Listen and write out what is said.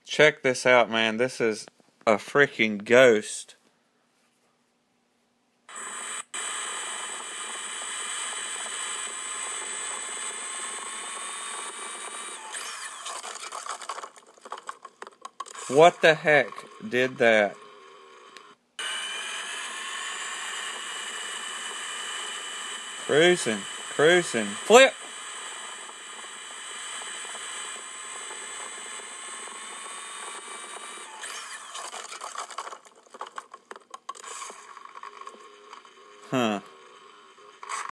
Check this out, man. This is a freaking ghost. What the heck did that? Cruising. Flip!